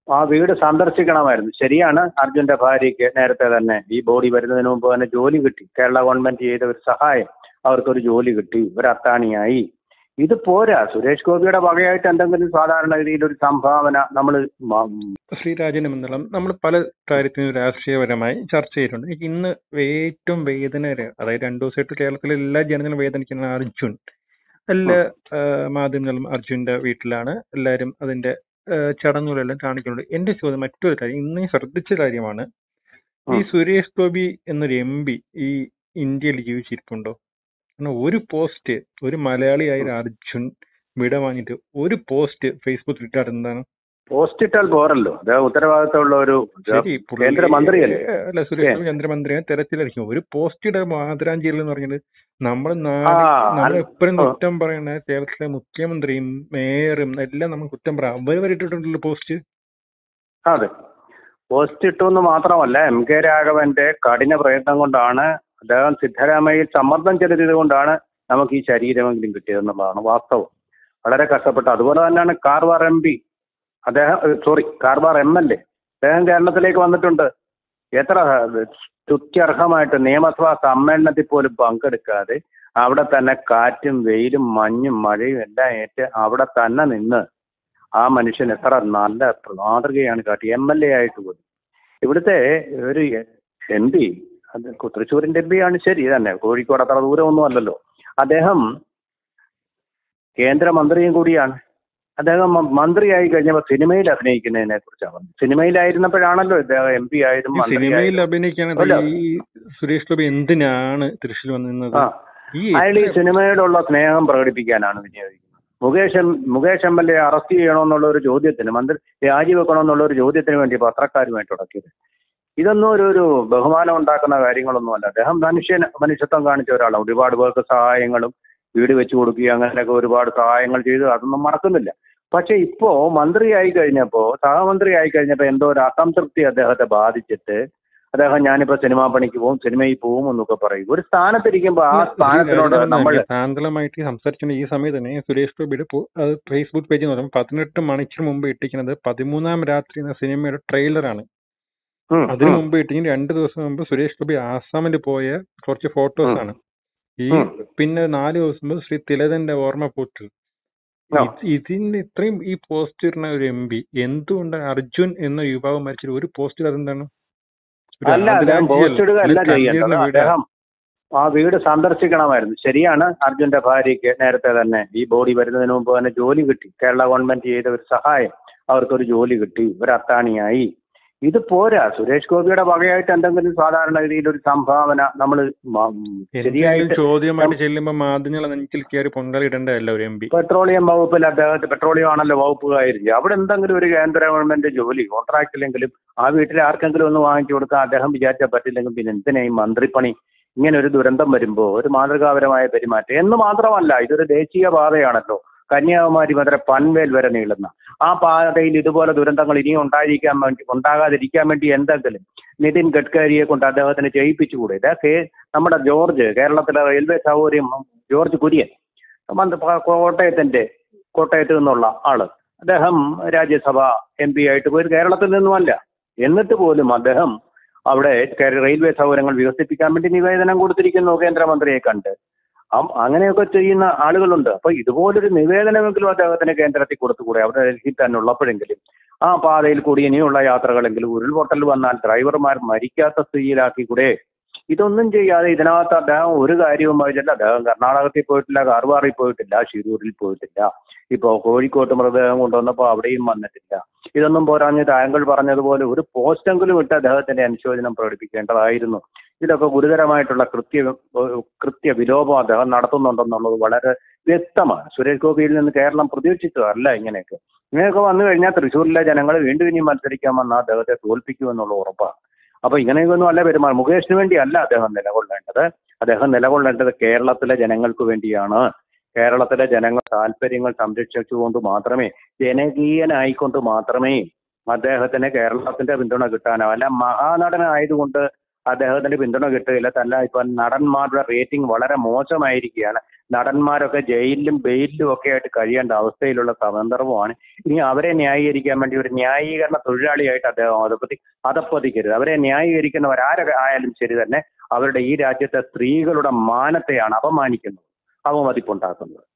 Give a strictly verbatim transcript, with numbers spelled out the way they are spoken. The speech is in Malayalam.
ആ വീട് സന്ദർശിക്കണമായിരുന്നു. ശരിയാണ്, അർജുന്റെ ഭാര്യയ്ക്ക് നേരത്തെ തന്നെ ഈ ബോഡി വരുന്നതിന് മുമ്പ് തന്നെ ജോലി കിട്ടി. കേരള ഗവൺമെന്റ് ചെയ്ത ഒരു സഹായം, അവർക്കൊരു ജോലി കിട്ടി, ഒരു അത്താണിയായി. ഇത് പോരാ. സുരേഷ് ഗോപിയുടെ വകയായിട്ട് എന്തെങ്കിലും സാധാരണഗതിയിൽ ഒരു സംഭാവന നമ്മൾ ശ്രീരാജന്റെ മന്ദളം നമ്മൾ പല കാര്യത്തിനും രാഷ്ട്രീയപരമായി ചർച്ച ചെയ്തിട്ടുണ്ട്. എനിക്ക് ഇന്ന് ഏറ്റവും വേദന, അതായത് രണ്ടു ദിവസമായിട്ട് കേരളത്തിലെ എല്ലാ ജനങ്ങളും വേദനിക്കുന്ന അർജുൻ. എല്ലാ മാധ്യമങ്ങളും അർജുന്റെ വീട്ടിലാണ്, എല്ലാവരും അതിന്റെ ചടങ്ങുകളെല്ലാം കാണിക്കുന്നുണ്ട്. എന്റെ ചോദ്യം മറ്റൊരു കാര്യം, ഇന്ന് ശ്രദ്ധിച്ച കാര്യമാണ്, ഈ സുരേഷ് ഗോപി എന്നൊരു എം പി ഈ ഇന്ത്യയിൽ ജീവിച്ചിരിപ്പുണ്ടോ? കാരണം ഒരു പോസ്റ്റ്, ഒരു മലയാളിയായ അർജുൻ വിട വാങ്ങിയിട്ട് ഒരു പോസ്റ്റ് ഫേസ്ബുക്കിൽ ഇട്ടാൽ എന്താണ്? പോസ്റ്റ് ഇട്ടാൽ പോരല്ലോ, ഉത്തരവാദിത്തമുള്ള ഒരു കേന്ദ്രമന്ത്രിയല്ലേ? അല്ല, സുരേഷ് ഗോപി കേന്ദ്രമന്ത്രിയാണ്, തെരച്ചിലായിരിക്കും. ഒരു പോസ്റ്റിയുടെ ആദരാഞ്ജലി എന്ന് പറഞ്ഞത് നമ്മൾ നമ്മൾ എപ്പോഴും കുറ്റം പറയുന്ന കേരളത്തിലെ മുഖ്യമന്ത്രിയും മേയറും എല്ലാം നമ്മൾ കുറ്റം പറയാം. അവർ വരിട്ടിട്ടുണ്ടല്ലോ പോസ്റ്റ്. അതെ, പോസ്റ്റ് ഇട്ടു എന്ന് മാത്രമല്ല, എം കെ രാഘവന്റെ കഠിന പ്രയത്നം കൊണ്ടാണ്, അദ്ദേഹം സിദ്ധരാമയ്യയിൽ സമ്മർദ്ദം ചെലുത്തിയത് കൊണ്ടാണ് നമുക്ക് ഈ ശരീരമെങ്കിലും കിട്ടിയതെന്നുള്ളതാണ് വാസ്തവം. വളരെ കഷ്ടപ്പെട്ടു. അതുപോലെ തന്നെയാണ് കാർവാർ എം പി, അദ്ദേഹം sorry Karwar M L A, അദ്ദേഹം കേരളത്തിലേക്ക് വന്നിട്ടുണ്ട്. എത്ര സ്തുത്യർഹമായിട്ട് നിയമസഭാ സമ്മേളനത്തിൽ പോലും പങ്കെടുക്കാതെ അവിടെ തന്നെ കാറ്റും വെയിലും മഞ്ഞും മഴയും എല്ലാം ഏറ്റ് അവിടെ തന്നെ നിന്ന് ആ മനുഷ്യൻ എത്ര നല്ല മാതൃകയാണ് കാട്ടി, എം എൽ എ ആയിട്ട് പോലും. ഇവിടുത്തെ ഒരു എം പി, അത് തൃശ്ശൂരിന്റെ എം പി ആണ്, ശരി തന്നെ, കോഴിക്കോട് അത്ര ദൂരമൊന്നും അല്ലല്ലോ. അദ്ദേഹം കേന്ദ്രമന്ത്രിയും കൂടിയാണ്. അദ്ദേഹം മന്ത്രിയായി കഴിഞ്ഞപ്പോൾ സിനിമയിൽ അഭിനയിക്കുന്നതിനെ കുറിച്ചാണ്. സിനിമയിലായിരുന്നപ്പോഴാണല്ലോ ഇദ്ദേഹം എം പി ആയതും. സിനിമയിൽ അഭിനയിക്കാൻ സുരേഷ് ഗോപി എന്തിനാണ് തൃശ്ശൂർ വന്നിരുന്നത്? അയാൾ ഈ സിനിമയോടുള്ള സ്നേഹം പ്രകടിപ്പിക്കാനാണ് വിനിയോഗിക്കുന്നത്. Mukesh Mukesh M L A arrest ചെയ്യണമെന്നുള്ള ഒരു ചോദ്യത്തിന്, മന്ത്രി രാജിവെക്കണമെന്നുള്ള ഒരു ചോദ്യത്തിന് വേണ്ടി പത്രക്കാരുമായിട്ട് തുടക്കിയത്. ഇതൊന്നും ഒരു ഒരു ബഹുമാനം ഉണ്ടാക്കുന്ന കാര്യങ്ങളൊന്നുമല്ല. അദ്ദേഹം മനുഷ്യൻ മനുഷ്യത്വം കാണിച്ച ഒരാളാണ്. ഒരുപാട് പേർക്ക് സഹായങ്ങളും വീട് വെച്ചു കൊടുക്കുക, അങ്ങനെയൊക്കെ ഒരുപാട് സഹായങ്ങൾ ചെയ്തു, അതൊന്നും മറക്കുന്നില്ല. പക്ഷെ ഇപ്പോ മന്ത്രിയായി കഴിഞ്ഞപ്പോ, സഹമന്ത്രി ആയി കഴിഞ്ഞപ്പോ എന്തോ ഒരു അസംതൃപ്തി അദ്ദേഹത്തെ ബാധിച്ചിട്ട് അദ്ദേഹം ഞാനിപ്പോ സിനിമാ പണിക്ക് പോകും, സിനിമയിൽ പോകും എന്നൊക്കെ പറയും. ഒരു സ്ഥാനത്തിരിക്കുമ്പോ ആ സ്ഥാനത്തിനോട് നമ്മൾ സാന്ദ്രമായിട്ട് സംസാരിക്കുന്ന ഈ സമയത്ത് തന്നെ സുരേഷ് ഗോപിയുടെ ഫേസ്ബുക്ക് പേജിൽ നോക്കുമ്പോൾ പതിനെട്ട് മണിക്കൂർ മുമ്പ് ഇട്ടിരിക്കുന്നത് പതിമൂന്നാം രാത്രി എന്ന സിനിമയുടെ ട്രെയിലറാണ്. അതിനു മുമ്പ് ഇട്ടിങ്ങനെ രണ്ടു ദിവസം മുമ്പ് സുരേഷ് ഗോപി ആസാമിൽ പോയ കുറച്ച് ഫോട്ടോസ് ആണ്. ഈ പിന്നെ നാല് ദിവസം മുമ്പ് ശ്രീ തിലകന്റെ ഓർമ്മ പൂട്ടിൽ. ഇതിന് ഇത്രയും ഈ പോസ്റ്റ് ഇടുന്ന ഒരു എം പി എന്തുകൊണ്ട് അർജുൻ എന്ന യുവാവ് മരിച്ചിട്ട് ഒരു പോസ്റ്റ് അതെന്താണ്? അല്ല, അദ്ദേഹം പോസ്റ്റ് ഇടുക അല്ല ചെയ്യേണ്ടത്, അദ്ദേഹം ആ വീട് സന്ദർശിക്കണമായിരുന്നു. ശരിയാണ്, അർജുന്റെ ഭാര്യയ്ക്ക് നേരത്തെ തന്നെ ഈ ബോഡി വരുന്നതിന് മുമ്പ് തന്നെ ജോലി കിട്ടി. കേരള ഗവൺമെന്റ് ചെയ്ത ഒരു സഹായം, അവർക്കൊരു ജോലി കിട്ടി, ഒരു അത്താണിയായി. ഇത് പോരാ. സുരേഷ് ഗോപിയുടെ വകയായിട്ട് എന്തെങ്കിലും സാധാരണഗതിയിൽ ഒരു സംഭാവന നമ്മൾ ശരിയായിട്ട് ചോദ്യമായിട്ട് ചെല്ലുമ്പോൾ മാധ്യമങ്ങൾ നെഞ്ചിൽ കയറി പൊങ്കാലിടേണ്ടതല്ല ഒരു എം പി. പെട്രോളിയം വകുപ്പിൽ അദ്ദേഹത്തെ, പെട്രോളിയം ആണല്ലോ വകുപ്പ് കാര്യം, അവിടെ എന്തെങ്കിലും ഒരു കേന്ദ്ര ഗവൺമെന്റ് ജോലി കോൺട്രാക്റ്റിലെങ്കിലും ആ വീട്ടിൽ ആർക്കെങ്കിലും ഒന്ന് വാങ്ങിച്ചു കൊടുക്കാൻ അദ്ദേഹം വിചാരിച്ചാൽ പറ്റില്ലെങ്കിൽ പിന്നെ എന്തിനായി മന്ത്രിപ്പണി? ഇങ്ങനെ ഒരു ദുരന്തം വരുമ്പോൾ ഒരു മാതൃകാപരമായ പെരുമാറ്റം എന്ന് മാത്രമല്ല, ഇതൊരു ദേശീയ പാതയാണല്ലോ, കന്യാകുമാരി മുതൽ പൻവേൽ വരെ നീളുന്ന ആ പാതയിൽ ഇതുപോലെ ദുരന്തങ്ങൾ ഇനിയും ഉണ്ടായിരിക്കാൻ വേണ്ടി ഉണ്ടാകാതിരിക്കാൻ വേണ്ടി എന്തെങ്കിലും നിതിൻ ഗഡ്കരിയെ കൊണ്ട് അദ്ദേഹത്തിന് ചെയ്യിപ്പിച്ചുകൂടെ? ഇതൊക്കെ നമ്മുടെ ജോർജ്, കേരളത്തിലെ റെയിൽവേ സൗകര്യം ജോർജ് കുര്യൻ, കോട്ടയത്തിന്റെ കോട്ടയത്ത് നിന്നുള്ള ആള്, അദ്ദേഹം രാജ്യസഭ എം പി ആയിട്ട് പോയി കേരളത്തിൽ നിന്നുമല്ല. എന്നിട്ട് പോലും അദ്ദേഹം അവിടെ റെയിൽവേ സൗകര്യങ്ങൾ വികസിപ്പിക്കാൻ വേണ്ടി നിവേദനം കൊടുത്തിരിക്കുന്നു കേന്ദ്രമന്ത്രിയെ കണ്ട്. അങ്ങനെയൊക്കെ ചെയ്യുന്ന ആളുകളുണ്ട്. അപ്പൊ ഇതുപോലൊരു നിവേദനമെങ്കിലും അദ്ദേഹത്തിന് കേന്ദ്രത്തിൽ കൊടുത്തുകൂടെ? അവിടെ ഡൽഹിയിൽ തന്നെ ഉള്ളപ്പോഴെങ്കിലും ആ പാതയിൽ കൂടി ഇനിയുള്ള യാത്രകളെങ്കിലും ഉരുൾപൊട്ടൽ വന്നാൽ ഡ്രൈവർമാർ മരിക്കാത്ത സ്ഥിതിയിലാക്കി കൂടെ? ഇതൊന്നും ചെയ്യാതെ ഇതിനകത്ത് അദ്ദേഹം ഒരു കാര്യവും വായിച്ചില്ല. അദ്ദേഹം കർണാടകത്തിൽ പോയിട്ടില്ല, കാർവാറിൽ പോയിട്ടില്ല, ഷിരൂരിൽ പോയിട്ടില്ല, ഇപ്പോ കോഴിക്കോട്ട് മൃതദേഹം കൊണ്ടുവന്നപ്പോൾ അവിടെയും വന്നിട്ടില്ല. ഇതൊന്നും പോരാഞ്ഞ് താങ്കൾ പറഞ്ഞതുപോലെ ഒരു പോസ്റ്റെങ്കിലും ഇട്ട് അദ്ദേഹത്തിന്റെ അനുശോചനം പ്രകടിപ്പിക്കേണ്ടതായിരുന്നു. ഇതിലൊക്കെ ഗുരുതരമായിട്ടുള്ള കൃത്യ കൃത്യ വിലോപം അദ്ദേഹം നടത്തുന്നുണ്ടെന്നുള്ളത് വളരെ വ്യക്തമാണ്. സുരേഷ് ഗോപിയിൽ നിന്ന് കേരളം പ്രതീക്ഷിച്ചതല്ല ഇങ്ങനെയൊക്കെ. ഇങ്ങനെയൊക്കെ വന്നു കഴിഞ്ഞാൽ തൃശ്ശൂരിലെ ജനങ്ങൾ വീണ്ടും ഇനി മത്സരിക്കാൻ വന്നാൽ അദ്ദേഹത്തെ തോൽപ്പിക്കുമെന്നുള്ള ഉറപ്പാണ്. അപ്പൊ ഇങ്ങനെയൊന്നും അല്ല പെരുമാറും. മുകേഷിന് വേണ്ടി അല്ല അദ്ദേഹം നിലകൊള്ളേണ്ടത്. അദ്ദേഹം നിലകൊള്ളേണ്ടത് കേരളത്തിലെ ജനങ്ങൾക്ക് വേണ്ടിയാണ്. കേരളത്തിലെ ജനങ്ങൾ താല്പര്യങ്ങൾ സംരക്ഷിച്ചുകൊണ്ട് മാത്രമേ, ജനകീയനായിക്കൊണ്ട് മാത്രമേ അദ്ദേഹത്തിന് കേരളത്തിന്റെ പിന്തുണ കിട്ടാനാവും. അല്ല മഹാനടനായതുകൊണ്ട് അദ്ദേഹത്തിന് പിന്തുണ കിട്ടുകയില്ല. തന്നെ ഇപ്പൊ നടന്മാരുടെ റേറ്റിംഗ് വളരെ മോശമായിരിക്കുകയാണ്. നടന്മാരൊക്കെ ജയിലിലും ബെയിലിലും ഒക്കെ ആയിട്ട് കഴിയേണ്ട അവസ്ഥയിലുള്ള സന്ദർഭമാണ്. ഇനി അവരെ ന്യായീകരിക്കാൻ വേണ്ടി ഒരു ന്യായീകരണ തൊഴിലാളിയായിട്ട് അദ്ദേഹം അതപ്പതി അതപ്പതിക്കരുത്. അവരെ ന്യായീകരിക്കുന്നവരാരെ ആയാലും ശരി തന്നെ അവരുടെ ഈ രാജ്യത്തെ സ്ത്രീകളുടെ മാനത്തെയാണ് അപമാനിക്കുന്നത്, അവമതിപ്പുണ്ടാക്കുന്നത്.